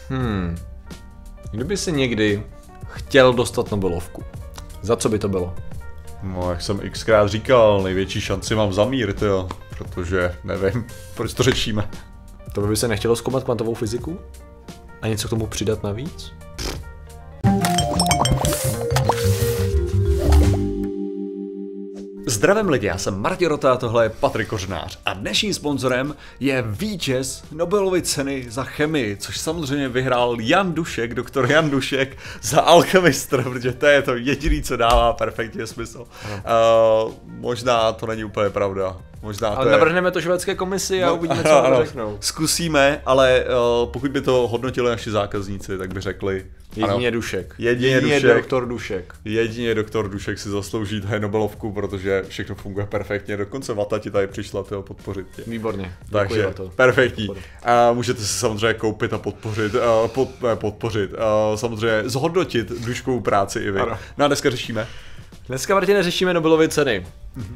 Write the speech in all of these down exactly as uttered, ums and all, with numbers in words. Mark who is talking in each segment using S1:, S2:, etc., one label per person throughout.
S1: Hmm. Kdyby si někdy chtěl dostat Nobelovku, za co by to bylo?
S2: No, jak jsem xkrát říkal, největší šanci mám za mír, tyjo, protože nevím, proč to řešíme.
S1: To by se nechtělo zkoumat kvantovou fyziku? A něco k tomu přidat navíc?
S2: Zdravím lidi, já jsem Martin Rota, tohle je Patrik Kořenář a dnešním sponzorem je vítěz Nobelovy ceny za chemii, což samozřejmě vyhrál Jan Dušek, doktor Jan Dušek za alchemistr, protože to je to jediný, co dává perfektně smysl. Uh, možná to není úplně pravda. Možná
S1: ale
S2: to
S1: navrhneme je... to švédské komisi a
S2: no,
S1: uvidíme, co nám řeknou.
S2: Zkusíme, ale uh, pokud by to hodnotili naši zákazníci, tak by řekli...
S1: Jedině Dušek.
S2: Jedině,
S1: Jedině
S2: Dušek.
S1: doktor Dušek.
S2: Jedině doktor Dušek si zaslouží tady Nobelovku, protože všechno funguje perfektně. Dokonce Vata ti tady přišla tyho podpořit tě.
S1: Výborně.
S2: Takže
S1: to.
S2: perfektní. A můžete si samozřejmě koupit a podpořit, uh, pod, ne, podpořit, uh, samozřejmě zhodnotit Duškovou práci i vy. Ano. No a dneska řešíme.
S1: Dneska, Martine, řešíme Nobelovy ceny. Mm-hmm.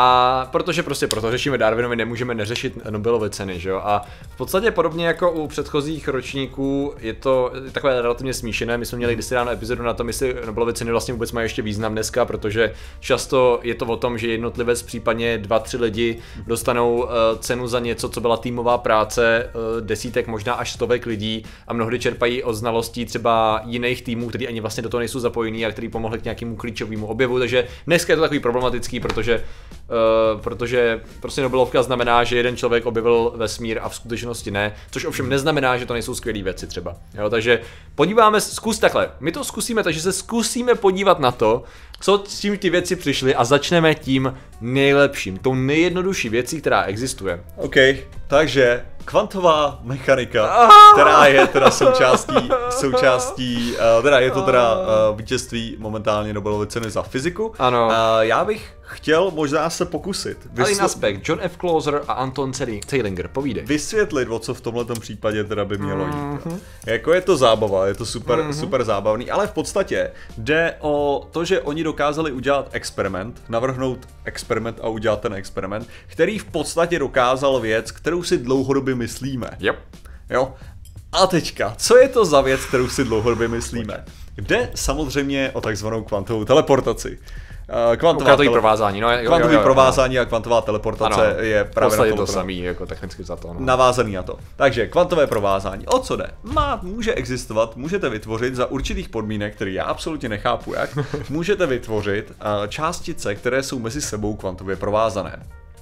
S1: A protože prostě proto řešíme Darwinovi, nemůžeme neřešit Nobelovy ceny, že jo? A v podstatě podobně jako u předchozích ročníků je to takové relativně smíšené. My jsme měli kdysi ráno epizodu na tom, jestli Nobelovy ceny vlastně vůbec mají ještě význam dneska, protože často je to o tom, že jednotlivec, případně dva, tři lidi dostanou uh, cenu za něco, co byla týmová práce uh, desítek, možná až stovek lidí a mnohdy čerpají od znalostí třeba jiných týmů, kteří ani vlastně do toho nejsou zapojení a kteří pomohli k nějakému klíčovému objevu. Takže dneska je to takový problematický, protože Uh, protože prostě Nobelovka znamená, že jeden člověk objevil vesmír a v skutečnosti ne, což ovšem neznamená, že to nejsou skvělý věci třeba. Jo, takže podíváme, zkus takhle, my to zkusíme, takže se zkusíme podívat na to, co s tím ty věci přišly a začneme tím nejlepším, tou nejjednodušší věcí, která existuje.
S2: OK, takže kvantová mechanika, která je teda součástí, součástí, uh, teda je to teda uh, vítězství momentálně Nobelovy ceny za fyziku.
S1: Ano.
S2: Uh, já bych chtěl možná se pokusit.
S1: Vysvět... Ale aspekt, John F. Clauser a Anton Zeilinger, povídej.
S2: Vysvětlit, o co v tomhletom případě teda by mělo jít. Mm-hmm. Jako je to zábava, je to super, mm-hmm. super zábavný, ale v podstatě jde o to, že oni dokázali udělat experiment, navrhnout experiment a udělat ten experiment, který v podstatě dokázal věc, kterou si dlouhodobě myslíme.
S1: Yep.
S2: Jo? A teďka, co je to za věc, kterou si dlouhodobě myslíme? Jde samozřejmě o takzvanou kvantovou teleportaci.
S1: Kvantová tele... provázání, no, jo,
S2: kvantový
S1: jo, jo,
S2: provázání a kvantová teleportace
S1: ano,
S2: je právě na
S1: to samý, jako technicky za to. No.
S2: Navázaný na to. Takže kvantové provázání, o co jde? Má, může existovat, můžete vytvořit za určitých podmínek, které já absolutně nechápu jak, můžete vytvořit uh, částice, které jsou mezi sebou kvantově provázané.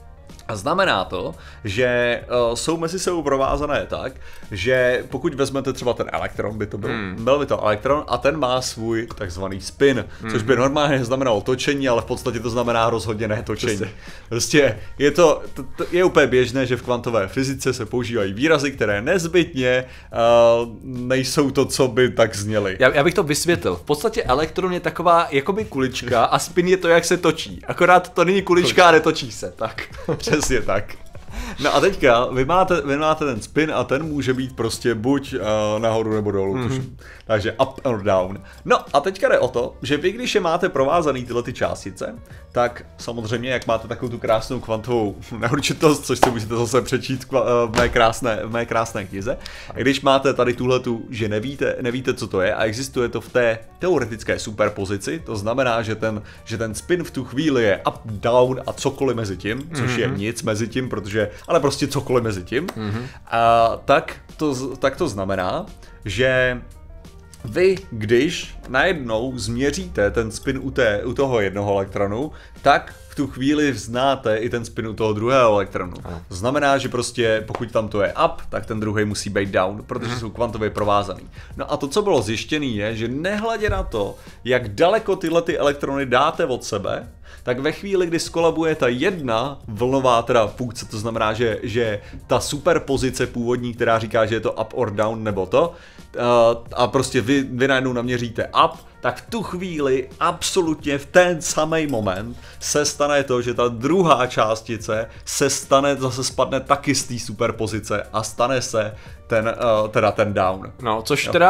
S2: A znamená to, že uh, jsou mezi sebou provázané tak, že pokud vezmete třeba ten elektron, by to byl, hmm. byl by to elektron a ten má svůj takzvaný spin, hmm. což by normálně znamenalo točení, ale v podstatě to znamená rozhodně ne točení. Prostě, prostě je to, to, to je úplně běžné, že v kvantové fyzice se používají výrazy, které nezbytně uh, nejsou to, co by tak zněly.
S1: Já, já bych to vysvětlil. V podstatě elektron je taková jakoby kulička a spin je to, jak se točí. Akorát to není kulička a netočí se, tak.
S2: Přesně tak. No a teďka vy máte, vy máte ten spin a ten může být prostě buď uh, nahoru nebo dolů. Mm-hmm. Takže up or down. No a teďka jde o to, že vy když je máte provázaný tyhle ty částice, tak samozřejmě jak máte takovou tu krásnou kvantovou neurčitost, což si můžete zase přečíst v mé krásné, v mé krásné knize. A když máte tady tuhletu, že nevíte, nevíte, co to je a existuje to v té teoretické superpozici, to znamená, že ten, že ten spin v tu chvíli je up, down a cokoliv mezi tím, což mm-hmm. je nic mezi tím, protože, ale prostě cokoliv mezi tím, mm-hmm. a tak to, tak to znamená, že vy, když najednou změříte ten spin u, té, u toho jednoho elektronu, tak v tu chvíli znáte i ten spin u toho druhého elektronu. To znamená, že prostě pokud tam to je up, tak ten druhý musí být down, protože jsou kvantově provázaný. No a to, co bylo zjištěné, je, že nehledě na to, jak daleko tyhle ty elektrony dáte od sebe, tak ve chvíli, kdy skolabuje ta jedna vlnová teda funkce, to znamená, že, že ta superpozice původní, která říká, že je to up or down nebo to, a prostě vy, vy najednou naměříte up, tak v tu chvíli absolutně v ten samý moment se stane to, že ta druhá částice se stane, zase spadne taky z té superpozice a stane se ten, uh, teda ten down.
S1: No, což jo. teda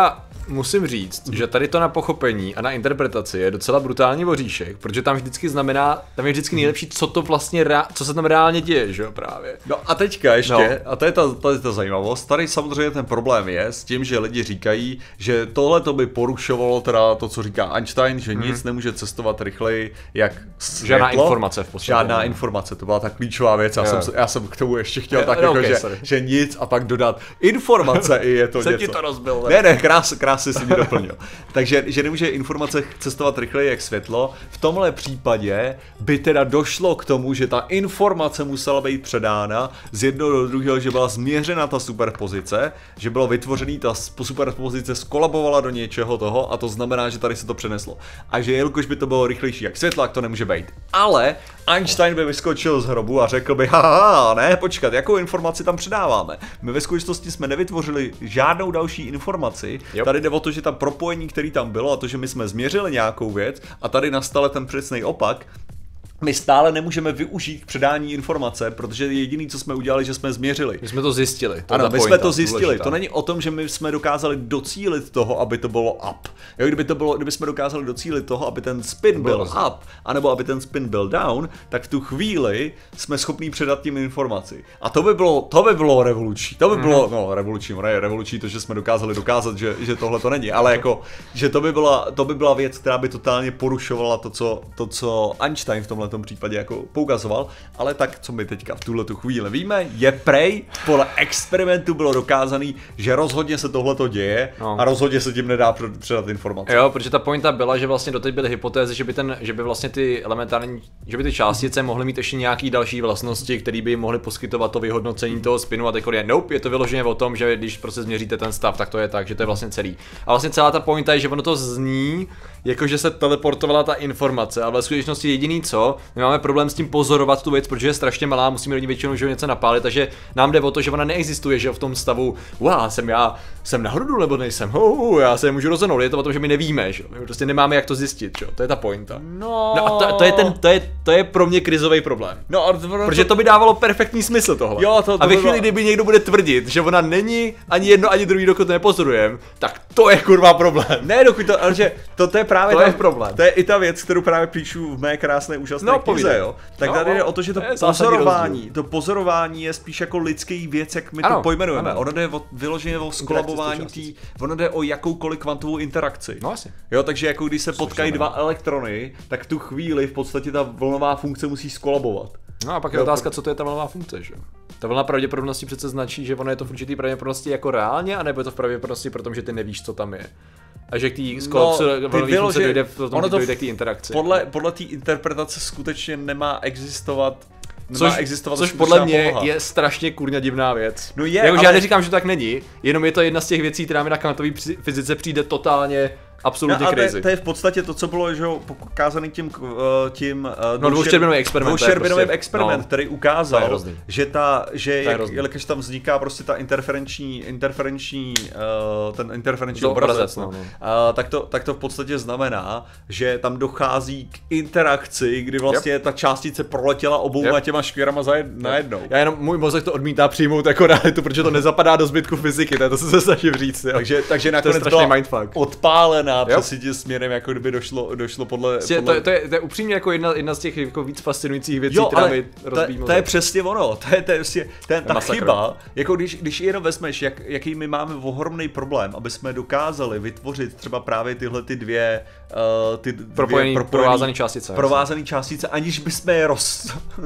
S1: musím říct, mm. že tady to na pochopení a na interpretaci je docela brutální voříšek, protože tam vždycky znamená, tam je vždycky nejlepší, co to vlastně, rea- co se tam reálně děje, že jo, právě.
S2: No a teďka ještě, no. a to je ta, to je ta zajímavost, tady samozřejmě ten problém je s tím, že lidi říkají, že tohle to by porušovalo teda to, co říká Einstein, že mm. nic nemůže cestovat rychleji, jak světlo.
S1: Žádná informace v podstatě.
S2: Žádná informace, to byla ta klíčová věc, já, jsem, já jsem k tomu ještě chtěl je, tak
S1: no,
S2: jako,
S1: okay,
S2: že,
S1: že
S2: nic a pak dodat informace i je to
S1: něco.
S2: Ti
S1: to rozbil,
S2: ne, ne, krás, krásně si mi doplnil. Takže že nemůže informace cestovat rychleji jak světlo. V tomhle případě by teda došlo k tomu, že ta informace musela být předána z jednoho do druhého, že byla změřena ta superpozice, že bylo vytvořený, ta superpozice skolabovala do něčeho toho a to znamená, že tady se to přeneslo. A že jelikož by to bylo rychlejší jak světlo, tak to nemůže být. Ale Einstein by vyskočil z hrobu a řekl by, haha, ne, počkat, jakou informaci tam předáváme? My ve skutečnosti jsme nevytvořili žádnou další informaci. Yep. Tady jde o to, že tam propojení, který tam bylo a to, že my jsme změřili nějakou věc a tady nastal ten přesný opak, my stále nemůžeme využít k předání informace, protože jediný, co jsme udělali, že jsme změřili.
S1: My jsme to zjistili. To
S2: ano, my
S1: pointa,
S2: jsme to zjistili.
S1: důležitá.
S2: To není o tom, že my jsme dokázali docílit toho, aby to bylo up. Jo, kdyby to bylo, kdyby jsme dokázali docílit toho, aby ten spin byl up, anebo aby ten spin byl down, tak v tu chvíli jsme schopní předat tím informaci. A to by bylo, to by bylo revoluční. To by bylo, mm. no, revoluční, ne, revoluční to, že jsme dokázali dokázat, že, že tohle to není, ale jako, že to by byla, to by byla věc, která by totálně porušovala to, co, to, co Einstein v tomhle tom případě jako poukazoval, ale tak, co my teďka v tuhle tu chvíli víme, je prej, podle experimentu bylo dokázaný, že rozhodně se tohleto děje no. a rozhodně se tím nedá předat informace.
S1: Jo, protože ta pointa byla, že vlastně doteď byly hypotézy, že by, ten, že by vlastně ty elementární, že by ty částice mohly mít ještě nějaký další vlastnosti, které by jim mohly poskytovat to vyhodnocení toho spinu a teď je nope, je to vyloženě o tom, že když prostě změříte ten stav, tak to je tak, že to je vlastně celý. A vlastně celá ta pointa je, že ono to zní, jakože se teleportovala ta informace, ale v skutečnosti jediný co, my máme problém s tím pozorovat tu věc, protože je strašně malá, musíme do ní většinou že něco napálit, takže nám jde o to, že ona neexistuje, že v tom stavu, wow, jsem já, jsem na hrodu nebo nejsem, hou, já se můžu rozhodnout, je to o tom, že my nevíme, že my prostě nemáme jak to zjistit, že? To je ta pointa.
S2: No,
S1: no a to, to, je ten, to, je, to je pro mě krizový problém.
S2: No, a to,
S1: protože to by dávalo perfektní smysl tohle.
S2: Jo, to, to
S1: a ve
S2: by
S1: chvíli, kdyby někdo bude tvrdit, že ona není ani jedno, ani druhý, dokud to nepozorujeme, tak to je kurva problém.
S2: Ne, dokud to, ale že to, to je právě
S1: to
S2: ta,
S1: je problém.
S2: To je i ta věc, kterou právě píšu v mé krásné úžasné
S1: no,
S2: knize, jo. Tak
S1: no,
S2: tady jde o to, že to,
S1: to
S2: pozorování, to pozorování je spíš jako lidský věc, jak my ano, to pojmenujeme. Ano. Ono jde o, vyloženě o skolabování tý, ono jde o jakoukoliv kvantovou interakci.
S1: No asi.
S2: Jo, takže jako když se potkají dva elektrony, tak v tu chvíli v podstatě ta vlnová funkce musí skolabovat.
S1: No a pak je jo, otázka, co to je ta vlnová funkce, že? Ta vlna pravděpodobnosti přece značí, že ono je to v určitý pravděpodobnosti jako reálně, anebo je to v pravděpodobnosti, protože ty nevíš, co tam je. A že k té skolapsu no, vlnový funkce dojde, ono to dojde k té interakci.
S2: Podle, podle té interpretace skutečně nemá existovat
S1: Což, což podle mě poloha. Je strašně kurňa divná věc.
S2: No je,
S1: Jakože
S2: ale...
S1: já neříkám, že to tak není, jenom je to jedna z těch věcí, která mi na kvantové fyzice přijde totálně absolutně
S2: no,
S1: crazy.
S2: To je v podstatě to, co bylo, že pokázaný tím, tím
S1: no, dvouštěrbinový experiment,
S2: dvouštěrbinový
S1: prostě,
S2: experiment,
S1: no,
S2: který ukázal, že ta, že jak, jelikož tam vzniká prostě ta interferenční, interferenční, uh, ten interferenční obrazec, obrazec no, no. Uh, tak, to, tak to v podstatě znamená, že tam dochází k interakci, kdy vlastně yep. ta částice proletěla obouma yep. těma škvěrama za jed, yep. najednou.
S1: Já jenom, můj mozek to odmítá přijmout jako realitu, protože to nezapadá do zbytku fyziky, to je to, co se snažím říct. Jo.
S2: Takže, takže nakonec
S1: byla
S2: odpálená přesně tím směrem, jako kdyby došlo, došlo podle...
S1: podle... To, to, je, to je upřímně jako jedna, jedna z těch jako víc fascinujících věcí, jo, která mi rozbíjí
S2: mozek. To je přesně ono, to je, to je, to je, to je ta masakr. Chyba, jako když, když jenom vezmeš, jak, jaký my máme ohromný problém, aby jsme dokázali vytvořit třeba právě tyhle ty dvě... Uh, ty
S1: propojený, dvě provázaný částice.
S2: Provázaný částice, aniž bychom je roz...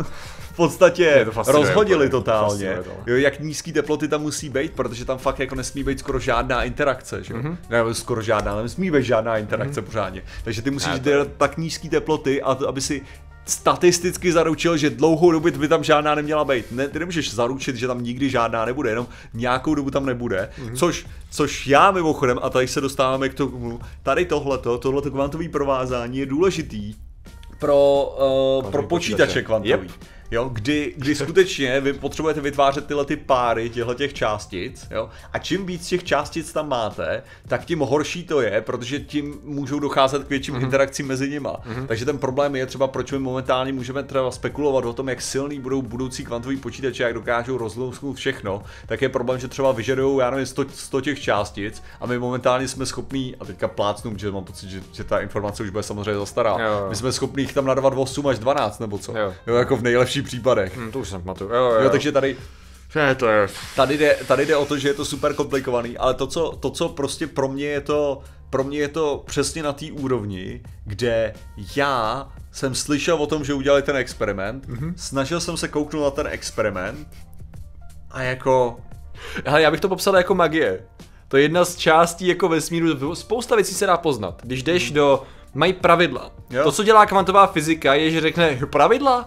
S2: v podstatě rozhodili totálně, jo, jak nízký teploty tam musí být, protože tam fakt jako nesmí být skoro žádná interakce, že? Mm-hmm. Ne, skoro žádná, ale nesmí být žádná interakce mm-hmm. pořádně. Takže ty musíš dělat tak nízký teploty, a to, aby si statisticky zaručil, že dlouhou dobu by tam žádná neměla být. Ne, ty nemůžeš zaručit, že tam nikdy žádná nebude, jenom nějakou dobu tam nebude, mm-hmm. což, což já mimochodem, a tady se dostáváme k tomu, tady tohleto, tohleto kvantové provázání je důležitý pro, uh, pro počítače kvantový. Yep. jo, kdy, kdy skutečně vy potřebujete vytvářet tyhle ty páry těchto těch částic, jo, a čím víc těch částic tam máte, tak tím horší to je, protože tím můžou docházet k větším mm-hmm. interakcím mezi nima. Mm-hmm. Takže ten problém je třeba, proč my momentálně můžeme třeba spekulovat o tom, jak silný budou budoucí kvantový počítače, jak dokážou rozlousknout všechno, tak je problém, že třeba vyžadují, já nevím, sto, sto těch částic a my momentálně jsme schopní, a teďka plácnu, že mám pocit, že, že ta informace už bude samozřejmě zastará. Jo, jo. My jsme schopní jich tam nadávat osm až dvanáct nebo co. Jo, jo jako v nejlepších případech.
S1: Hmm, to už jsem pamatuju. Jo, jo.
S2: Jo, takže tady
S1: je, to je.
S2: Tady jde, tady jde o to, že je to super komplikovaný, ale to co, to, co prostě pro mě je to, pro mě je to přesně na té úrovni, kde já jsem slyšel o tom, že udělali ten experiment, mm-hmm. snažil jsem se kouknout na ten experiment a jako...
S1: Hele, já bych to popsal jako magie. To je jedna z částí jako vesmíru, spousta věcí se dá poznat. Když jdeš mm. do... Mají pravidla. Jo. To, co dělá kvantová fyzika, je, že řekne pravidla?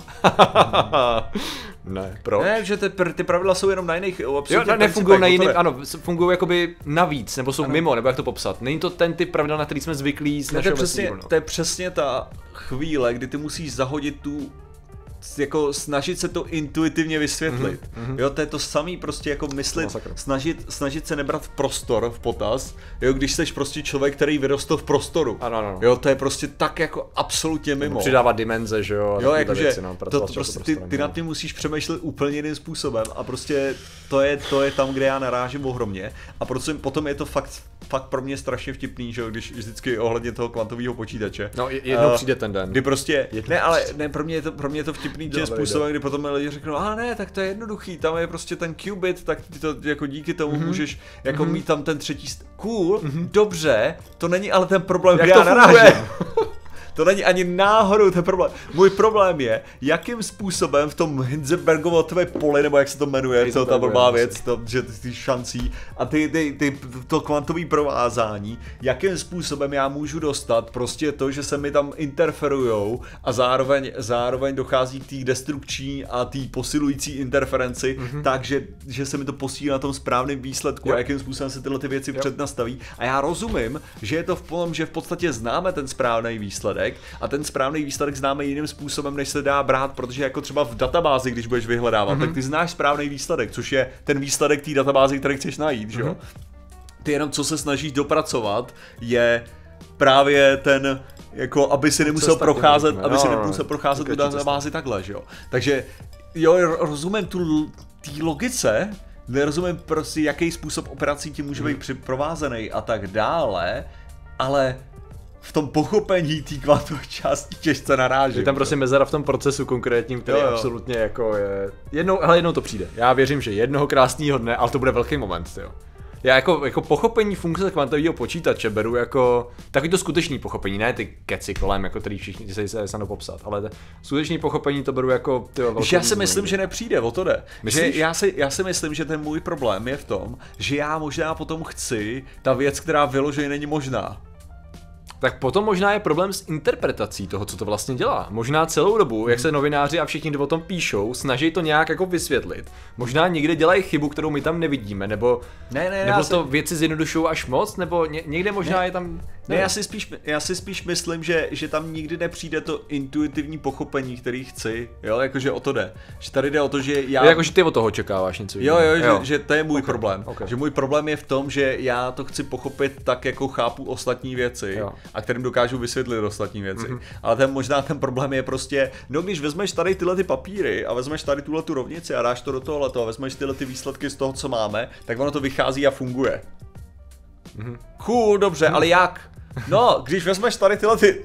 S1: Ne, proč?
S2: Ne, že ty, ty pravidla jsou jenom na jiných
S1: absolutně. Jo, nefungují na jiným, ano, fungují jakoby navíc, nebo jsou ano. mimo, nebo jak to popsat. Není to ten typ pravidel, na který jsme zvyklí z našeho vesmíru.
S2: No. To je přesně ta chvíle, kdy ty musíš zahodit tu jako snažit se to intuitivně vysvětlit. Mm-hmm. Jo, to je to samý prostě jako myslit, snažit, snažit se nebrat v prostor v potaz, jo, když jsi prostě člověk, který vyrostl v prostoru.
S1: Ano, ano.
S2: Jo, to je prostě tak jako absolutně mimo.
S1: Přidávat dimenze, že jo.
S2: Jo, jakože to, to prostě ty, ty nad tím musíš přemýšlet úplně jiným způsobem a prostě to je, to je tam, kde já narážím ohromně a protože potom je to fakt fakt pro mě strašně vtipný, že jo, když vždycky ohledně toho kvantového počítače.
S1: No, jednou uh, přijde ten den.
S2: Kdy prostě, jednou ne, ale ne, pro mě je to, pro mě je to vtipný tím způsobem, kdy potom lidi řeknou, a ne, tak to je jednoduchý, tam je prostě ten qubit, tak ty to jako díky tomu mm-hmm. můžeš jako mm-hmm. mít tam ten třetí st- cool, mm-hmm. dobře, to není ale ten problém,
S1: jak
S2: kde
S1: to
S2: já narážím. To není ani náhodou ten problém. Můj problém je, jakým způsobem v tom Hindenburgovo poli, nebo jak se to jmenuje, co ta blbá věc, to, že ty šancí a ty, ty, ty, to kvantové provázání, jakým způsobem já můžu dostat prostě to, že se mi tam interferujou a zároveň, zároveň dochází k té destrukční a té posilující interferenci, mm-hmm. takže že se mi to posílí na tom správném výsledku, yep. a jakým způsobem se tyhle ty věci yep. přednastaví. A já rozumím, že je to v tom, že v podstatě známe ten správný výsledek, a ten správný výsledek známe jiným způsobem, než se dá brát, protože jako třeba v databázi, když budeš vyhledávat, mm-hmm. tak ty znáš správný výsledek, což je ten výsledek té databáze, který chceš najít, že jo? Mm-hmm. Ty jenom co se snažíš dopracovat, je právě ten, jako aby si nemusel procházet, aby no, si nemusel procházet tu databázi takhle, že jo? Takže jo, rozumím tu té logice, nerozumím prostě, jaký způsob operací ti může být mm. připrovázený a tak dále, ale v tom pochopení té kvantové části těžce narážím.
S1: Je tam prostě mezera v tom procesu konkrétním, který jo, jo. absolutně jako je... Jednou, hele, jednou to přijde. Já věřím, že jednoho krásného dne, ale to bude velký moment, jo. Já jako, jako pochopení funkce kvantového počítače beru jako takový to skutečný pochopení, ne ty keci kolem, jako který všichni se se snadno popsat, ale skutečný pochopení to beru jako ty velkou.
S2: Já si myslím, že nepřijde, o to jde. Že já, si, já si myslím, že ten můj problém je v tom, že já možná potom chci ta věc, která vyloženě není možná.
S1: Tak potom možná je problém s interpretací toho, co to vlastně dělá. Možná celou dobu, jak se novináři a všichni, kdo o tom píšou, snaží to nějak jako vysvětlit. Možná někde dělají chybu, kterou my tam nevidíme, nebo,
S2: ne, ne,
S1: nebo to
S2: si...
S1: věci zjednodušují až moc, nebo ně, někde možná
S2: ne,
S1: je tam...
S2: Ne, já si spíš, já si spíš myslím, že, že tam nikdy nepřijde to intuitivní pochopení, který chci, jo, jakože o to jde. Že tady jde o to, že já...
S1: Jakože ty od toho očekáváš něco
S2: jiného. Jo, jo, jo. Že, že to je můj okay, problém.
S1: Okay.
S2: Že můj problém je v tom, že já to chci pochopit tak, jako chápu ostatní věci, jo. a kterým dokážu vysvětlit ostatní věci. Mm-hmm. Ale ten možná ten problém je prostě, no když vezmeš tady tyhle ty papíry a vezmeš tady tuhle tu rovnici a dáš to do tohoto a vezmeš tyhle ty výsledky z toho, co máme, tak ono to vychází a funguje. Mm-hmm. Cool, dobře, mm-hmm. ale jak? No, když vezmeš tady tyhle ty...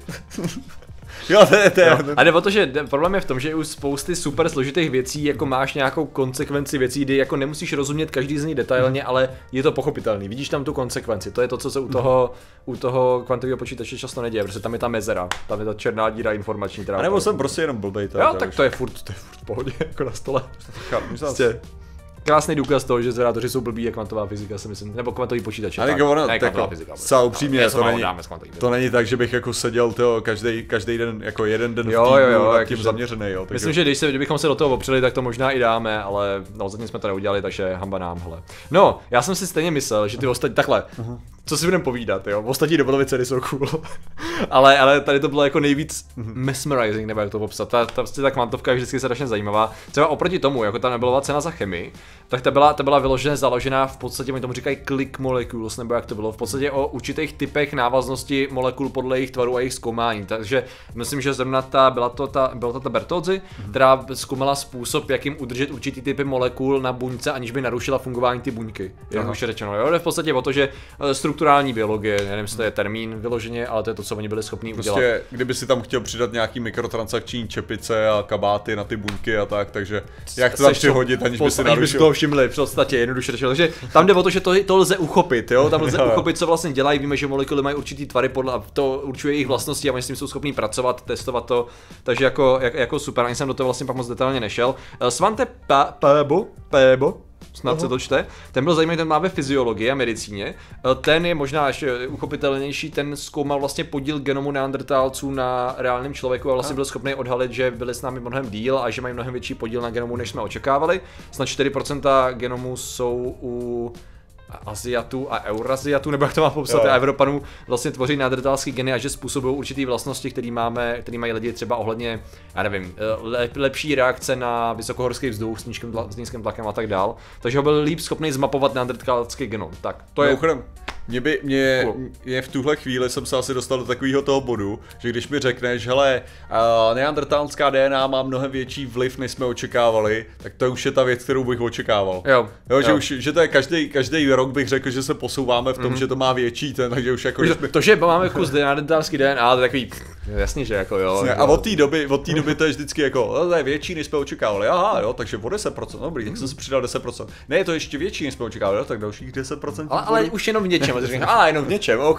S2: Jo, to je, to je.
S1: No, a jde o to, že problém je v tom, že u spousty super složitých věcí jako máš nějakou konsekvenci věcí, kdy jako nemusíš rozumět každý z nich detailně, mm. ale je to pochopitelný. Vidíš tam tu konsekvenci. To je to, co se u toho, mm. u toho kvantového počítače často neděje, protože tam je ta mezera, tam je ta černá díra informační, která...
S2: A nebo jsem prostě jenom blbej.
S1: Jo, tak, tak to je furt, to je furt v pohodě, jako na stole. Prostě krásný důkaz toho, že zvědátoři jsou blbí, jak kvantová fyzika, si myslím, nebo kvantový počítač.
S2: Ale ono, ne, kvantová fyzika. Zcela upřímně, to není, to není tak, že bych jako seděl toho každý každý den, jako jeden den
S1: jo,
S2: v týdnu
S1: jo, jo,
S2: nad tím zaměřený, jo.
S1: Myslím, že když se, kdybychom se do toho opřeli, tak to možná i dáme, ale no zatím jsme to neudělali, takže hamba nám, hele. No, já jsem si stejně myslel, že ty ostatní, takhle, uh-huh. co si budeme povídat, jo, ostatní nobelovy ceny jsou cool, ale, ale tady to bylo jako nejvíc mesmerizing, nebo jak to popsat, ta, ta, ta kvantovka je vždycky strašně zajímavá, třeba oproti tomu, jako ta Nobelová cena za chemii, tak ta byla, ta byla vyloženě založená v podstatě, oni tomu říkají click molecules, nebo jak to bylo, v podstatě o určitých typech návaznosti molekul podle jejich tvaru a jejich zkoumání, takže myslím, že zrovna ta, byla to ta, byla to ta Bertolzi, mm-hmm. která zkoumala způsob, jak jim udržet určitý typy molekul na buňce, aniž by narušila fungování ty buňky, jak už je řečeno, jo, jde v podstatě o to, že strukturální biologie, nevím, jestli to je termín vyloženě, ale to je to, co oni byli schopni
S2: prostě,
S1: udělat.
S2: Kdyby si tam chtěl přidat nějaký mikrotransakční čepice a kabáty na ty buňky a tak, takže jak to tam přihodit, aniž by si narušil.
S1: toho všimli, v podstatě jednoduše řečeno. Takže tam jde o to, že to, to lze uchopit, jo? Tam lze uchopit, co vlastně dělají. Víme, že molekuly mají určitý tvary podle a to určuje jejich vlastnosti a oni s tím jsou schopní pracovat, testovat to. Takže jako, jak, jako super, ani jsem do toho vlastně pak moc detailně nešel. Svante Pääbo, Pääbo, snad se to čte, ten byl zajímavý, ten má ve fyziologii a medicíně. Ten je možná ještě uchopitelnější, ten zkoumal vlastně podíl genomu neandertálců na reálném člověku a vlastně byl schopný odhalit, že byli s námi mnohem díl a že mají mnohem větší podíl na genomu, než jsme očekávali. Snad čtyři procenta genomů jsou u Aziatů a Euraziatů, nebo jak to má popsat, a Evropanů vlastně tvoří neandertálský geny a že způsobují určitý vlastnosti, které máme, které mají lidi třeba ohledně, já nevím, lep, lepší reakce na vysokohorský vzduch s nízkým, s nízkým tlakem a tak dál. Takže ho byl líp schopný zmapovat neandertálský genom. Tak, to je...
S2: No, Mě by, mě, cool. mě v tuhle chvíli jsem se asi dostal do takového toho bodu, že když mi řekneš, hele, uh, neandertálská D N A má mnohem větší vliv, než jsme očekávali, tak to už je ta věc, kterou bych očekával.
S1: Jo.
S2: jo, že,
S1: jo.
S2: Už, že to je každý, každý rok bych řekl, že se posouváme v tom, mm-hmm. že to má větší, ten, takže už jako...
S1: To, to, že máme kus neandertálský D N A, to je takový, jasně, že jako jo.
S2: Jasně, a od té doby, od té doby to je vždycky jako, to je větší, než jsme očekávali, aha, jo, takže o deset procent, dobrý, tak jsem si přidal deset procent. Ne, je to ještě větší, než jsme očekávali, jo, tak dalších deset procent.
S1: Ale, ale už jenom v něčem, a jenom v něčem, OK.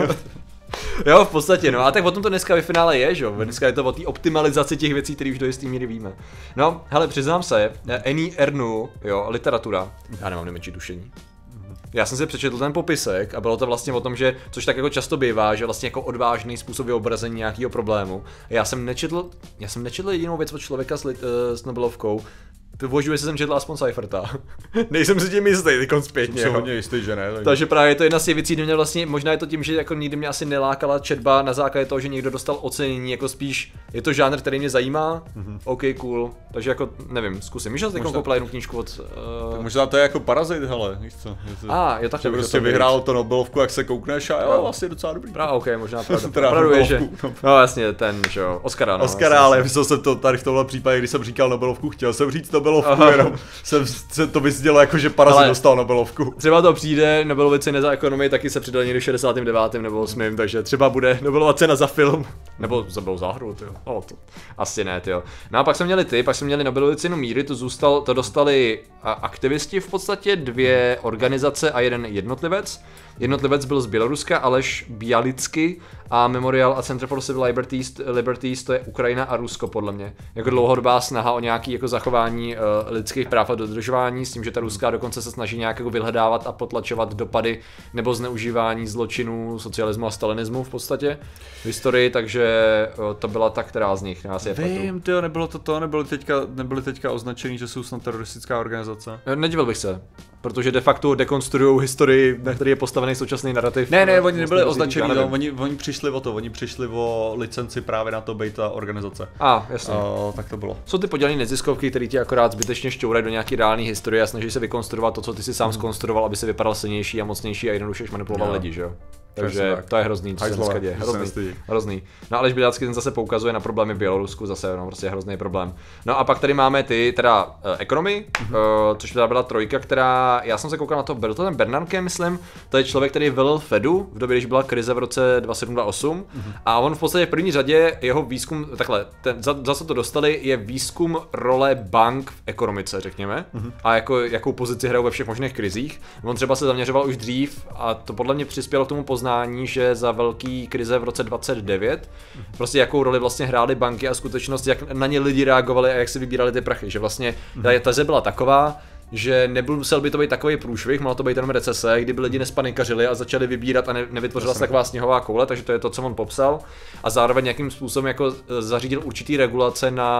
S1: Jo, v podstatě, no a tak o tom to dneska ve finále je, že jo, dneska je to o té optimalizaci těch věcí, které už do jistý míry víme. No, hele, přiznám se, Eni Ernu, jo, literatura, já nemám nejmenší tušení. Já jsem si přečetl ten popisek a bylo to vlastně o tom, že, což tak jako často bývá, že vlastně jako odvážný způsob vyobrazení nějakého problému. Já jsem nečetl, já jsem nečetl jedinou věc od člověka s, lit, uh, s Nobelovkou. Považuji, že jsem četl aspoň Seiferta. Nejsem si tím jistý, teď zpětně.
S2: Jsem hodně jistý, že ne. Tak...
S1: Takže právě to je jedna z těch věcí, kde mě vlastně, možná je to tím, že jako nikdy mě asi nelákala četba na základě toho, že někdo dostal ocenění, jako spíš je to žánr, který mě zajímá. Mm-hmm. OK, cool. Takže jako nevím, zkusím. Víš, že teď koupila jednu knížku od... Uh...
S2: Tak možná to je jako Parazit, hele, víš co.
S1: To... A, je tak.
S2: Že prostě vyhrál to Nobelovku, jak se koukneš a jo, no. Vlastně docela dobrý.
S1: Právě, OK, možná pravda. je, že... No jasně, ten, že jo, Oscara, no.
S2: Oscara, vlastně. Ale myslel jsem to tady v tomhle případě, když jsem říkal Nobelovku, chtěl jsem říct Nobelovku, jenom jsem se to vyzdělo jako, že Parazit dostal Nobelovku.
S1: Třeba to přijde, Nobelovy ceny za ekonomii taky se přidali někdy v šedesátém devátém nebo osmém takže třeba bude Nobelova cena za film, nebo za byl záhru, tyjo. No, to asi ne, tyjo. No a pak jsme měli ty, pak jsme měli Nobelovu cenu míry, to, zůstal, to dostali aktivisti v podstatě, dvě organizace a jeden jednotlivec. Jednotlivec byl z Běloruska, Aleš Bialicky a Memorial a Center for Civil Liberties, Liberties, to je Ukrajina a Rusko podle mě. Jako dlouhodobá snaha o nějaký jako zachování uh, lidských práv a dodržování, s tím, že ta ruská dokonce se snaží nějak jako vyhledávat a potlačovat dopady nebo zneužívání zločinů socialismu a stalinismu v podstatě v historii, takže uh, to byla ta, která z nich.
S2: Vím, tyjo, nebylo to to, nebyly teďka, nebyly teďka označený, že jsou snad teroristická organizace.
S1: Nedivil bych se, protože de facto dekonstruují historii, na který je postavený současný narrativ.
S2: Ne, ne, oni nebyli označení, no, oni, oni přišli o to, oni přišli o licenci právě na to být ta organizace.
S1: A, ah, jasně.
S2: Uh, tak to bylo.
S1: Jsou ty podělané neziskovky, které ti akorát zbytečně šťourají do nějaký reálné historie a snaží se vykonstruovat to, co ty si sám mm. zkonstruoval, aby se vypadal silnější a mocnější a jednoduše manipuloval no. lidi, že jo? Takže tak. To je hrozný, co se dneska děje. Hrozný, hrozný. No Aleš Bialicky ten zase poukazuje na problémy v Bělorusku, zase no, prostě hrozný problém. No a pak tady máme ty, teda uh, Economy, mm-hmm. uh, což teda byla trojka, která, já jsem se koukal na to, byl to ten Bernanke, myslím, to je člověk, který velil Fedu v době, když byla krize v roce dvacet sedm dvacet osm mm-hmm. a on v podstatě v první řadě, jeho výzkum, takhle, ten, za, za co to dostali, je výzkum role bank v ekonomice, řekněme, mm-hmm. a jako, jakou pozici hrajou ve všech možných krizích. On třeba se zaměřoval už dřív a to podle mě přispělo k tomu poznání, že za velký krize v roce dvacet devět prostě jakou roli vlastně hrály banky a skutečnost, jak na ně lidi reagovali a jak si vybírali ty prachy, že vlastně ta teze byla taková, že nebyl musel by to být takový průšvih, mohlo to být jenom recese, kdyby lidi nespanikařili a začali vybírat a ne, nevytvořila se taková sněhová koule, takže to je to, co on popsal a zároveň nějakým způsobem jako zařídil určitý regulace na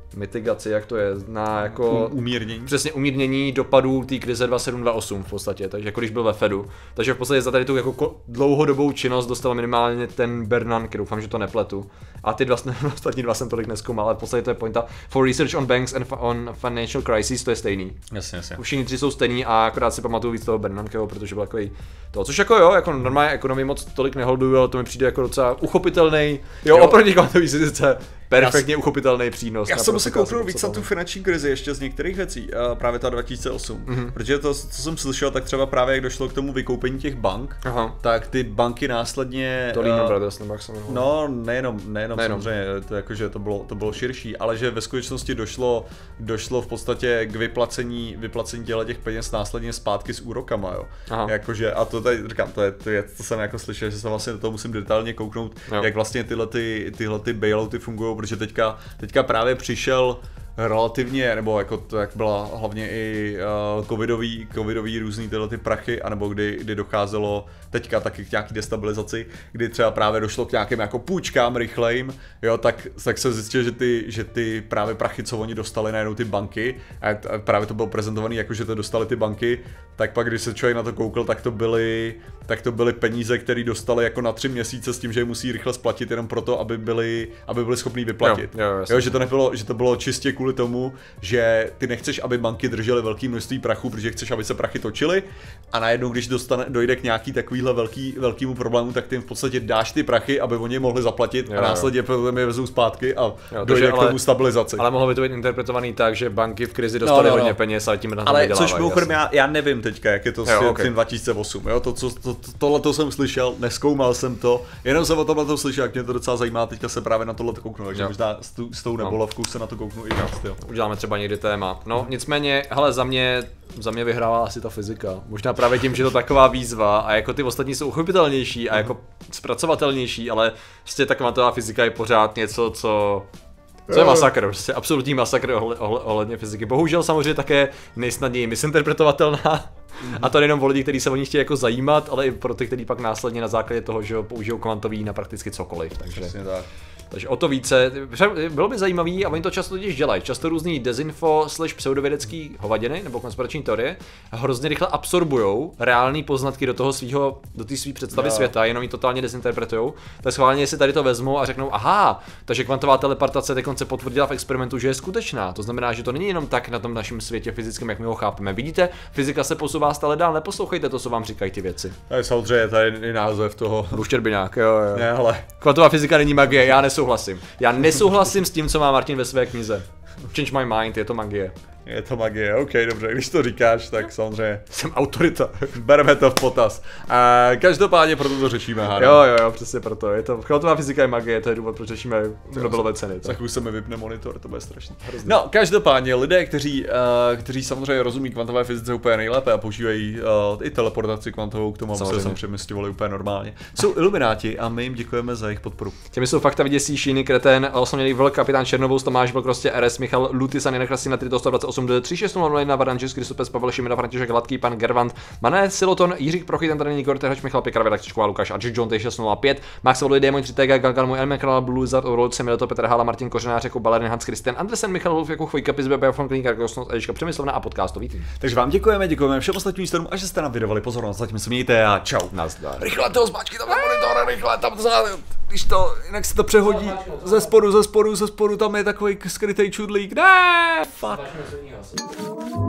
S1: mitigaci, jak to je, na jako...
S2: Umírnění.
S1: Přesně, umírnění dopadů té krize dva sedm dva osm v podstatě, takže jako když byl ve Fedu. Takže v podstatě za tady tu jako dlouhodobou činnost dostal minimálně ten Bernanke, doufám, že to nepletu. A ty dva, ostatní dva jsem tolik nezkoumal, ale v podstatě to je pointa. For research on banks and on financial crisis, to je stejný.
S2: Jasně, jasně.
S1: Všichni tři jsou stejný a akorát si pamatuju víc toho Bernankeho, protože byl takový to, což jako jo, jako normálně ekonomii moc tolik neholduju, ale to mi přijde jako docela uchopitelný, jo, jo. Oproti kvantové fyzice, perfektně já uchopitelný přínos.
S2: Já jsem musel kouknout víc na tu finanční krizi ještě z některých věcí, právě ta dva tisíce osm, mm-hmm. protože to, co jsem slyšel, tak třeba právě jak došlo k tomu vykoupení těch bank, aha. tak ty banky následně...
S1: To Lehman uh, Brothers, nebo jak se jmenuje.
S2: No, nejenom, nejenom, nejenom. samozřejmě, to, jakože to, bylo, to bylo širší, ale že ve skutečnosti došlo, došlo v podstatě k vyplacení, vyplacení těchto těch peněz následně zpátky s úrokama, jo. Jakože, a to tady říkám, to je, to je, to jsem jako slyšel, že se vlastně do toho musím detailně kouknout, jo. jak vlastně tyhle, ty, tyhle ty bailouty fungují, protože teďka, teďka právě přišel relativně, nebo jako to, jak byla hlavně i uh, covidový, covidový různý tyhle ty prachy, anebo kdy, kdy docházelo teďka taky k nějaký destabilizaci, kdy třeba právě došlo k nějakým jako půjčkám rychlejm, jo, tak, tak se zjistil, že ty, že ty právě prachy, co oni dostali najednou ty banky, a právě to bylo prezentované jako, že to dostali ty banky, tak pak když se člověk na to koukl, tak to byly, tak to byly peníze, které dostali jako na tři měsíce s tím, že je musí rychle splatit jenom proto, aby byli, aby byli schopní vyplatit. Jo, jo, jo, že to nebylo, že to bylo čistě kvůli tomu, že ty nechceš, aby banky držely velké množství prachu, protože chceš, aby se prachy točily, a najednou, když dostane, dojde k nějaký takovýhle velký, velkýmu problému, tak ty jim v podstatě dáš ty prachy, aby oni mohli zaplatit, jo, a následně potom je vezou zpátky a jo, dojde k tomu stabilizaci.
S1: Ale mohlo by to být interpretovaný tak, že banky v krizi dostaly no, no, no. hodně peněz, ale tím na to
S2: ale což mimochodem já, já nevím teďka, jak je to jo, s okay. tím dva tisíce osm, jo, to, co, to, to, tohle to jsem slyšel, nezkoumal jsem to, jenom jsem o tomhle to slyšel, jak mě to docela zajímá, teďka se právě na tohle kouknu, takže jo. možná s, tu, s tou nebolavkou se na to kouknu i víc, jo.
S1: Uděláme třeba někdy téma. No, nicméně, hele, za mě, za mě vyhrává asi ta fyzika. Možná právě tím, že to taková výzva a jako ty ostatní jsou uchopitelnější a jako zpracovatelnější, ale prostě ta kvantová fyzika je pořád něco, co... Co je masakr, prostě absolutní masakr ohledně fyziky. Bohužel samozřejmě také nejsnadněji misinterpretovatelná. Mm-hmm. A to nejenom o lidi, kteří se o ní chtějí jako zajímat, ale i pro ty, kteří pak následně na základě toho, že použijou kvantový na prakticky cokoliv. Takže,
S2: tak.
S1: takže o to více. Bylo by zajímavý, a oni to často totiž dělají. Často různý dezinfo slash pseudovědecký hovadiny nebo konspirační teorie hrozně rychle absorbujou reální poznatky do toho svého, do té své představy no. světa, jenom ji totálně dezinterpretujou. Tak schválně si tady to vezmou a řeknou, aha, takže kvantová teleportace teď se potvrdila v experimentu, že je skutečná. To znamená, že to není jenom tak na tom našem světě fyzickém, jak my ho chápeme. Vidíte, fyzika se posouvá stále dál, neposlouchejte to, co vám říkají ty věci.
S2: To je samozřejmě tady název toho.
S1: Ruštěrbiňák, jo, jo.
S2: Ne, ale.
S1: Kvantová fyzika není magie, já nesouhlasím. Já nesouhlasím s tím, co má Martin ve své knize. Change my mind, je to magie.
S2: Je to magie, ok, dobře, když to říkáš, tak samozřejmě.
S1: Jsem autorita.
S2: Bereme to v potaz. A každopádně proto to řešíme, Hana.
S1: Jo, jo, jo, přesně proto. Je to, kvantová fyzika je magie, to je důvod, proč řešíme Nobelové ceny.
S2: Za chvíli se mi vypne monitor, to bude strašný. Hrozný. No, každopádně lidé, kteří, uh, kteří samozřejmě rozumí kvantové fyzice úplně nejlépe a používají uh, i teleportaci kvantovou k tomu, aby se sem přemysťovali úplně normálně, jsou ilumináti a my jim děkujeme za jejich podporu.
S1: Těmi jsou Fakta Vyděsí, Šíny, Kretén, Osamělý Vlk, Kapitán Černovou, Tomáš Vlk, prostě R S, Michal Lutis, Nina Krasina, Trito sto dvacet osm, tři šest nula jedna, Varančis, Kristopes, Pavel Šimina, František Hladký, pan Gervant, Mané Siloton, Jiřík Prochy, ten tady Nikor, Terhač, Michal Pěkra, Vedakčková, Lukáš, Adži, John, šest nula pět, Max Volody, Démon tři T G, Galgal, můj Elmekral, Bluzard, Orlod, Mileto, Petr Hala, Martin Kořenář, jako Balerin, Hans Christian, Andersen, Michal Wolf, jako Chvojka, Pizbe, Biofon, Kliník, Kosnos, Eliška Přemyslovna a podcastový tým.
S2: Takže vám děkujeme, děkujeme všem ostatním členům a že jste nám vydávali pozornost. Zatím se mějte a čau.
S1: Nazdar.
S2: Rychle toho zmáčky tam na monitor, rychle tam za, když to, jinak se to přehodí ze spodu, ze spodu, ze spodu, tam je takový skrytej čudlík. Ne, fuck.